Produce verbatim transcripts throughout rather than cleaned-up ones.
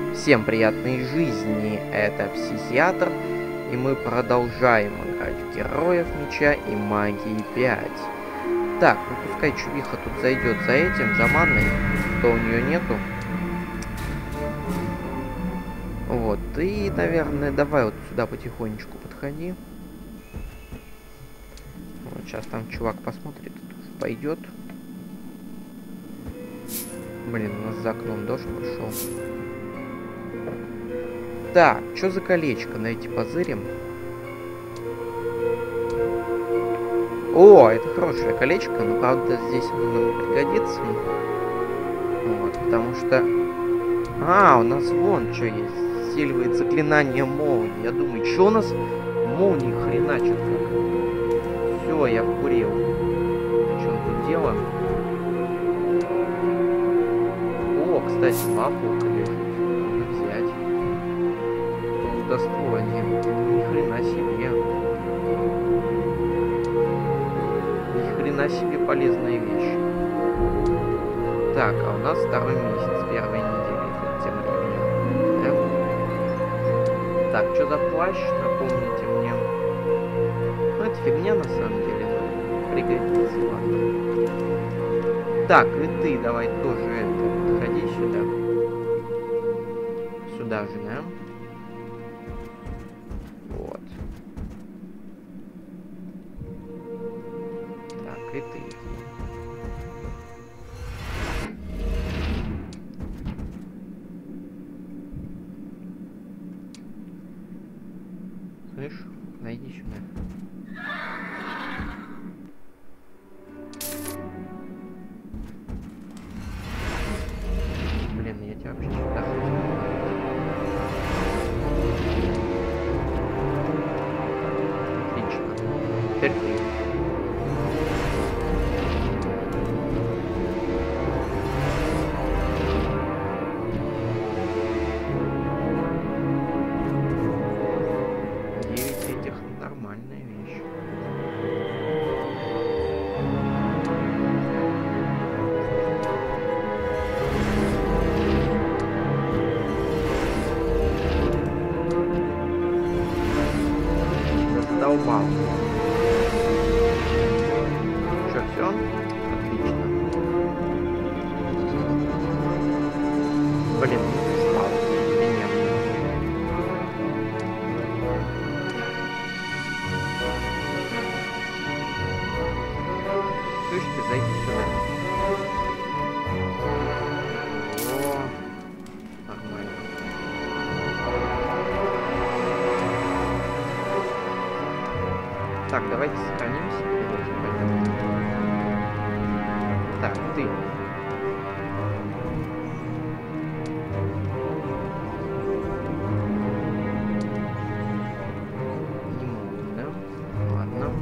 Всем приятной жизни, это Психиатр, и мы продолжаем играть в Героев Меча и Магии пять. Так, ну пускай Чувиха тут зайдет за этим, за манной, то у нее нету. Вот, и, наверное, давай вот сюда потихонечку подходи. Вот, сейчас там чувак посмотрит, пойдет. Блин, у нас за окном дождь пошел. Так, что за колечко? Найти позырим. О, это хорошее колечко, но правда здесь оно нам не пригодится. Вот, потому что... А, у нас вон что есть. Сильвает заклинание молнии. Я думаю, что у нас молнии хреначат как? Все, я вкурил. В чем тут дело? О, кстати, лапулка лежит. Надо взять. Толстостволье. Ни хрена себе. Ни хрена себе полезная вещь. Так, а у нас второй месяц, первой недели тем временем. Да? Так, что за плащ? Напомните мне. Ну, это фигня на самом деле. Пригодится, ладно. Так, и ты давай тоже это. Подходи сюда. Сюда же, да? Вот. Так, и ты. Слышь, найди сюда. Блин, я тебя вообще сюда хочу. Отлично. Теперь ты. Девять этих нормальная вещь. Задолбал. Что, все? Отлично. Блин, спал. Или нет? Слышь, ты зайди сюда. О, нормально. Так, давайте сохранимся. Так, ты. Не могу, да? Ладно.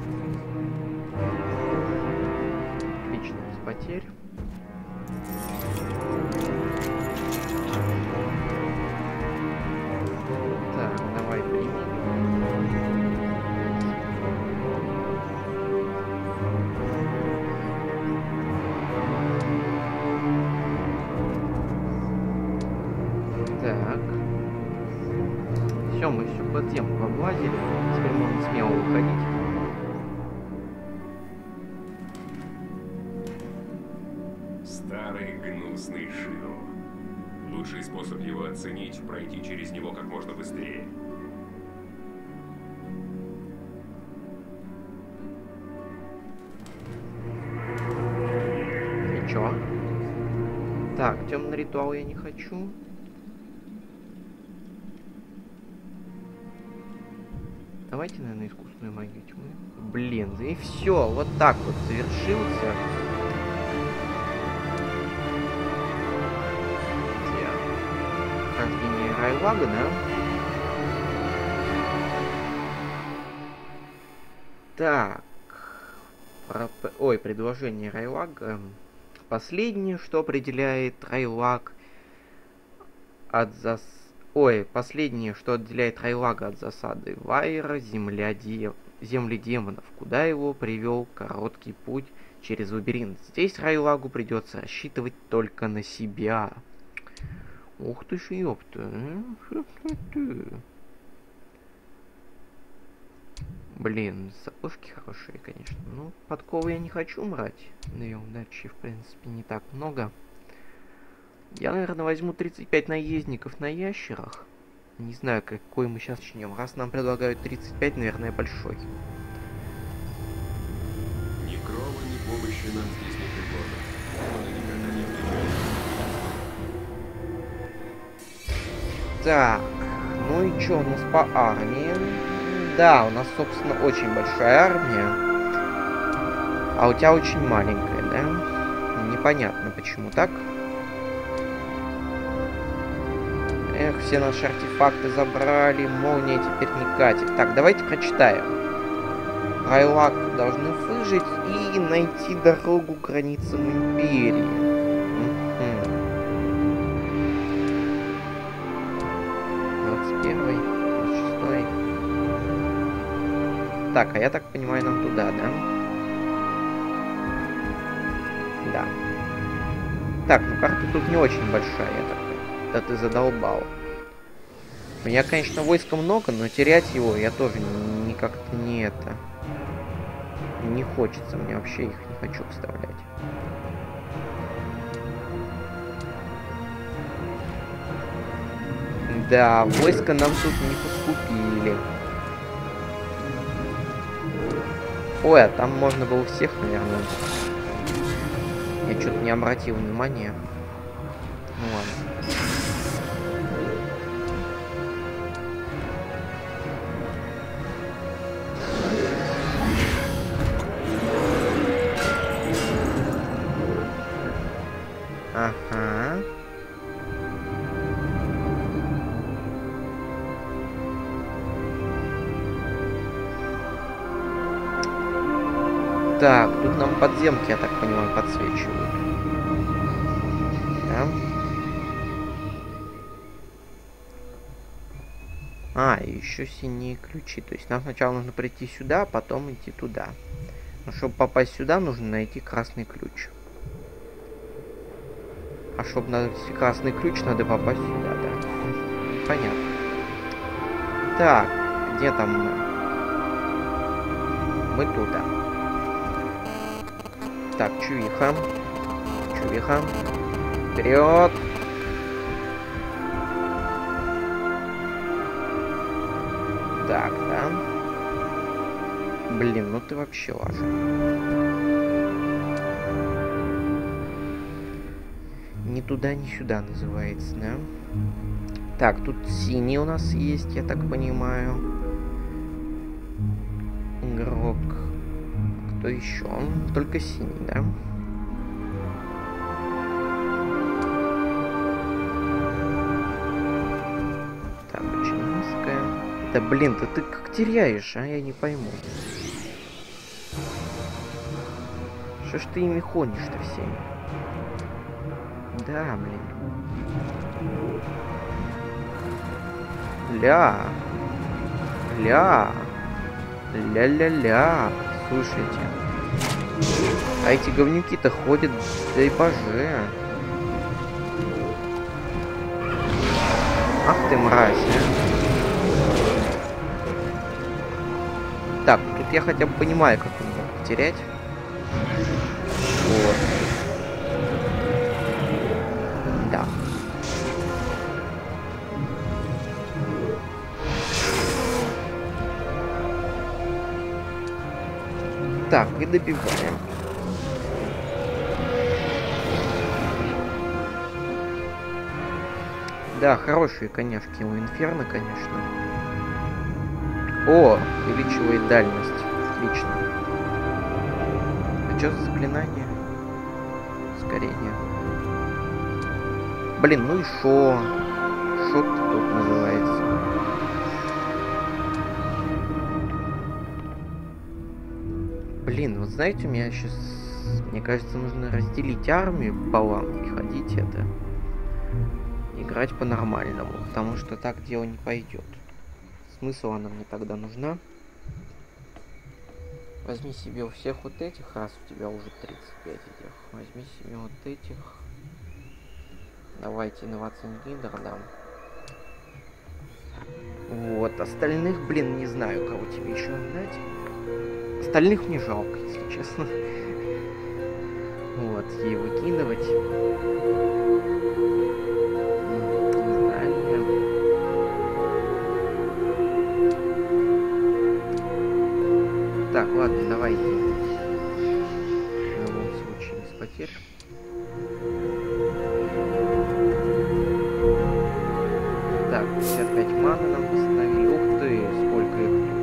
Отлично, без потерь. Так, давай прими. Так. Все, мы все под землю облазили. Теперь можно смело выходить. Старый гнусный Широ. Лучший способ его оценить — пройти через него как можно быстрее. И чё? Так, темный ритуал я не хочу. Давайте, наверное, искусственную магию тьмы. Блин, да и все, вот так вот завершился. Рождение Райлага, да? Так. Про... Ой, предложение Райлага. Последнее, что определяет Райлаг от зас... Ой, последнее, что отделяет Райлага от засады Вайра, земля де... земли демонов, куда его привел короткий путь через лабиринт. Здесь Райлагу придется рассчитывать только на себя. Ух ты ж, ёпта. Блин, сапожки хорошие, конечно. Ну, подковы я не хочу брать. Две удачи, в принципе, не так много. Я, наверное, возьму тридцать пять наездников на ящерах. Не знаю, какой мы сейчас начнем. Раз нам предлагают тридцать пять, наверное, большой. Ни крова, ни помощи нам здесь не предложат. Он никогда не отвечает. Так, ну и что у нас по армии? Да, у нас, собственно, очень большая армия. А у тебя очень маленькая, да? Непонятно, почему так. Эх, все наши артефакты забрали, молния теперь не катит. Так, давайте прочитаем. Райлак должны выжить и найти дорогу к границам Империи. Угу. двадцать первый, двадцать шестой. Так, а я так понимаю, нам туда, да? Да. Так, ну карта тут не очень большая, я так понимаю. Да ты задолбал. У меня, конечно, войска много, но терять его я тоже не как-то не это... Не хочется, мне вообще их не хочу вставлять. Да, войска нам тут не поскупили. Ой, а там можно было всех, наверное. Я что-то не обратил внимания. Ну ладно. Ага. Так, тут нам подземки, я так понимаю, подсвечивают. Да? А, и еще синие ключи. То есть нам сначала нужно прийти сюда, а потом идти туда. Но чтобы попасть сюда, нужно найти красный ключ. А чтобы найти красный ключ, надо попасть сюда, да. Понятно. Так, где там мы? Мы туда. Так, чувиха. Чувиха. Вперед! Так, да. Блин, ну ты вообще лажа. Ни туда, ни сюда называется, да? Так, тут синий у нас есть, я так понимаю. Игрок. Кто еще? Только синий, да? Так, очень низкая. Да блин, да ты как теряешь, а? Я не пойму. Что ж ты ими ходишь-то всеми? Да, блин. Ля. Ля. Ля-ля-ля. Слушайте. А эти говнюки-то ходят, да и боже. Ах ты мразь, а. Так, тут я хотя бы понимаю, как он мог потерять. Вот. Да. Так, и добиваем. Да, хорошие коняшки у Инферно, конечно. О, увеличивает дальность. Отлично. А что за заклинание? Ускорение. Блин, ну и шо? Шо тут называется? Блин, вот знаете, у меня сейчас, мне кажется, нужно разделить армию пополам и ходить это, играть по-нормальному, потому что так дело не пойдет. Смысл она мне тогда нужна? Возьми себе у всех вот этих, раз у тебя уже тридцать пять этих. Возьми себе вот этих. Давайте инновационный гидр дам. Вот, остальных, блин, не знаю, кого тебе еще отдать. Остальных мне жалко, если честно. Вот, ей выкидывать. Не знаю, нет. Так, ладно, давайте. В любом случае, без потерь. Так, пятьдесят пять маны нам восстановили. Ух ты, сколько их тут.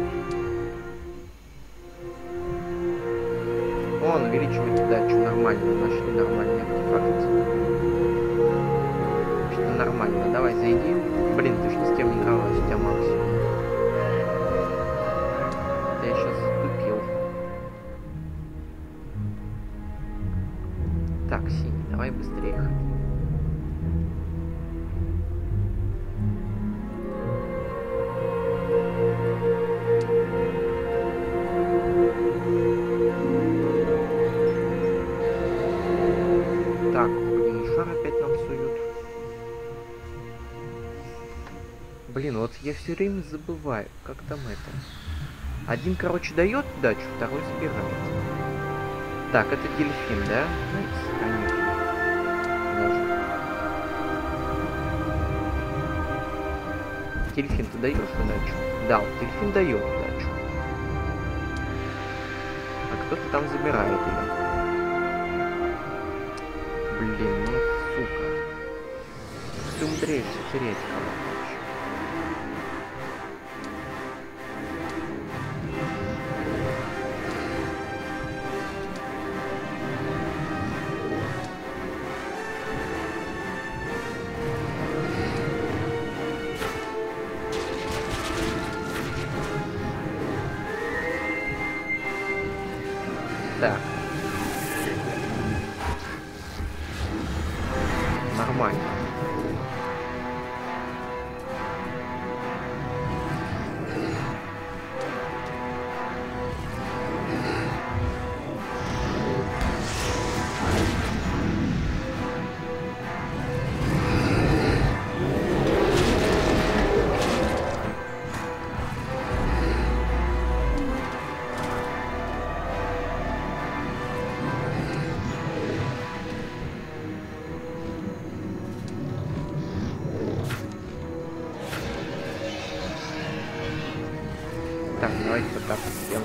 Он увеличивает удачу. Нормально, нашли нормальный артефакт. Что нормально. Давай, зайди. Блин, ты ж ни с кем не игралась, у тебя максимум. Я сейчас тупил. Так, синий, давай быстрее ходи. Так, блин, шар опять нам суют. Блин, вот я все время забываю, как там это. Один, короче, дает удачу, второй забирает. Так, это дельфин, да? Знаете, конечно. Даже. Дельфин, ты даешь удачу? Да, вот дельфин дает удачу. А кто-то там забирает ее. Блин, ну сука. Ты умудряешься терять кого-то. Так. Нормально. Так, давайте вот так вот сделаем.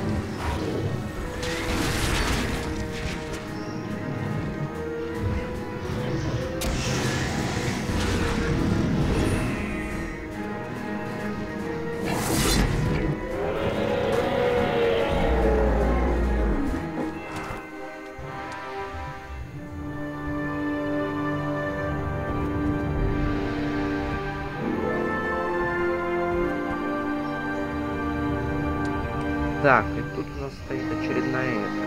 Так, и тут у нас стоит очередная эта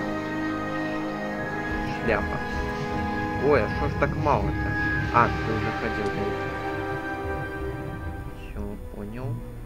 шляпа. Ой, а что ж так мало-то? А, ты уже ходил до этого. Все, понял.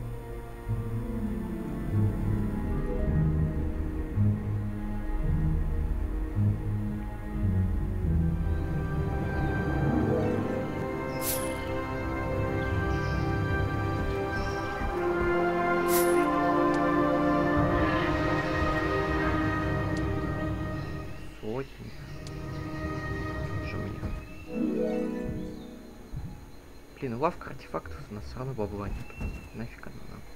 Блин, лавка артефактов у нас все равно бабла нет. Нафиг она нам.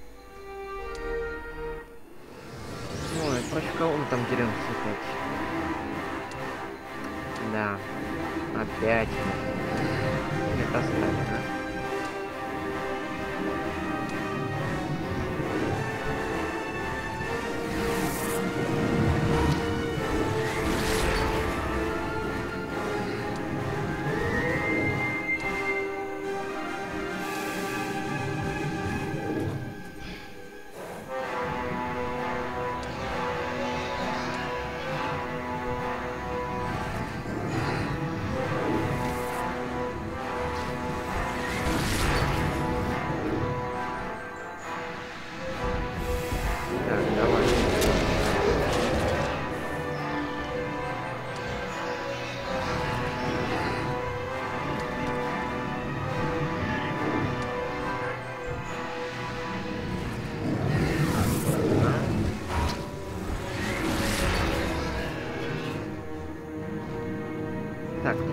Ой, против кого мы там деремся опять? Да, опять. Нет, оставим, да?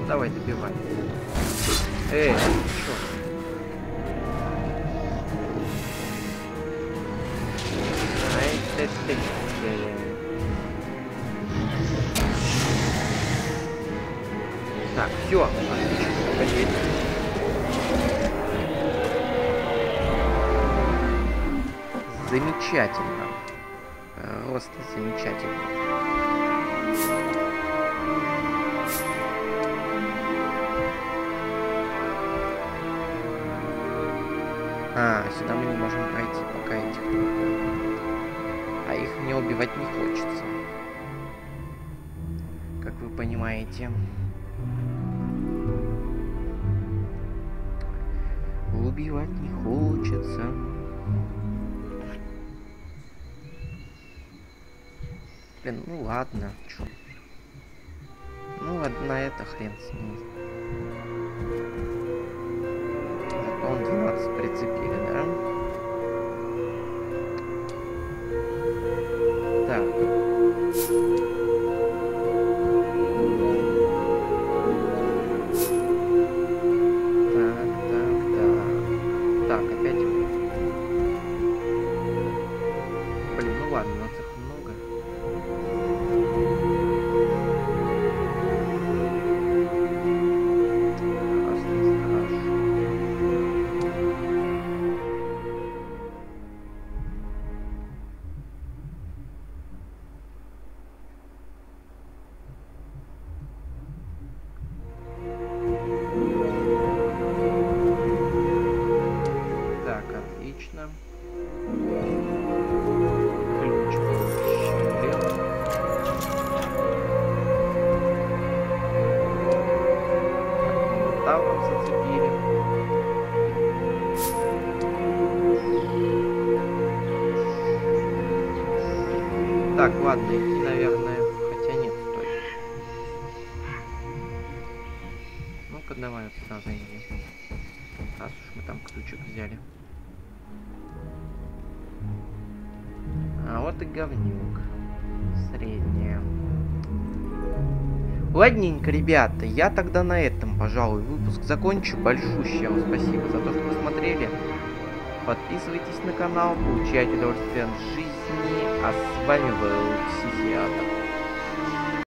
давай, добивай. Эй, чё? Ай, ты, ты, ты. Так, все, отлично, погоди. Замечательно. Просто замечательно. А, сюда мы не можем пройти пока этих. А их мне убивать не хочется. Как вы понимаете. Убивать не хочется. Блин, ну ладно, чё. Ну ладно, это хрен с ней. Зато он двенадцать прицепили, да? Так. Так, так, так. Так, опять. Блин, ну ладно, у нас их много. Отлично. Ключ получили. Тавром зацепили. Так, ладно, идти, наверное. Хотя нет, стой. Ну-ка, давай вот сюда зайдем. Раз уж мы там ключик взяли. А вот и говнюк. Средняя. Ладненько, ребята, я тогда на этом, пожалуй, выпуск закончу. Большущее вам спасибо за то, что посмотрели. Подписывайтесь на канал, получайте удовольствие от жизни. А с вами был Психиатр.